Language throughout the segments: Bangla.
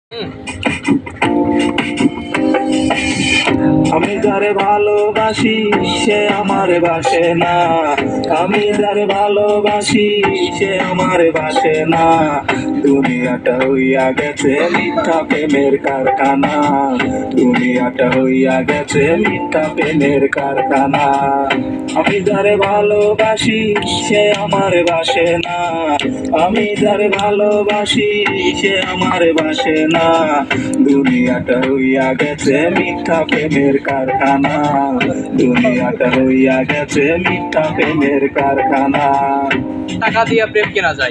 আমি যারে ভালোবাসি সে আমারে বাসে না, আমি যারে ভালোবাসি সে আমারে বাসে না। দুনিয়াটা হইয়া গেছে মিথ্যা প্রেমের কারখানা, দুনিয়াটা হইয়া গেছে মিথ্যা প্রেমের কারখানা। আমি যারে ভালোবাসি সে আমারে বাসে না, আমি যারে ভালোবাসি সে আমারে বাসে না। দুনিয়াটা হইয়া গেছে মিথ্যা প্রেমের কারখানা, দুনিয়াটা হইয়া গেছে মিথ্যা প্রেমের কারখানা। টাকা দিয়া প্রেম কেনা যায়।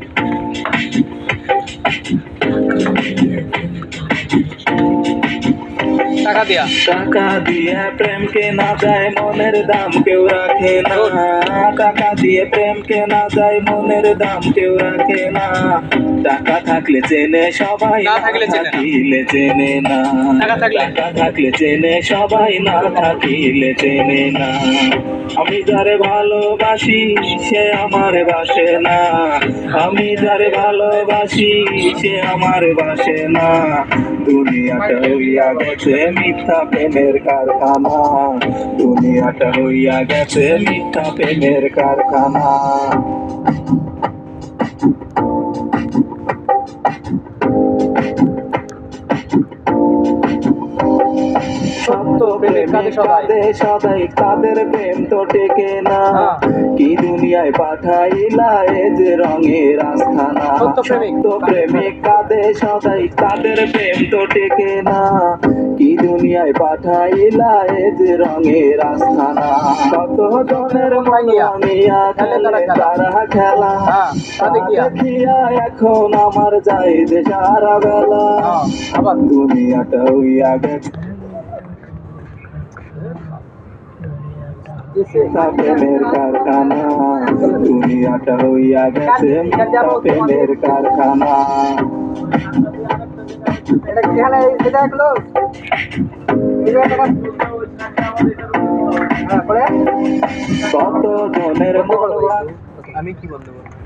টাকা দিয়ে প্রেম কেনা যায়, মনের দাম কেউ রাখে না। টাকা দিয়ে প্রেম কেনা যায়, মনের দাম কেউ রাখে না। টাকা থাকলে চেনে সবাই, না থাকিলে চেনে না। টাকা থাকলে চেনে সবাই, না থাকিলে চেনে না। আমি যারে ভালোবাসি সে আমারে বাসে না, আমি যারে ভালোবাসি সে আমারে বাসে না। দুনিয়াটা হইয়া গেছে মিথ্যা প্রেমের কারখানা, দুনিয়াটা হইয়া গেছে মিথ্যা প্রেমের কারখানা। সত্য প্রেমিক কাঁদে সদাই, তাদের প্রেম তো টেকে না। কি দুনিয়ায় পাঠাইলা এ যে রঙের আস্থানা। সত্য প্রেমিক কাঁদে সদাই, তাদের প্রেম তো টেকে না। কি দুনিয়ায় পাঠাইলা এ যে রঙের আস্থানা। কত জনের ভাঙিয়া খেলে তারা খেলা, দেখিয়া এখন আমার যাই যে সারা বেলা। দুনিয়াটা হইয়া গেছে প্রেমের কারখানা, দুনিয়াটা হইয়া গেছে প্রেমের কারখানা। কত জনের আমি কি বলতে পারবো।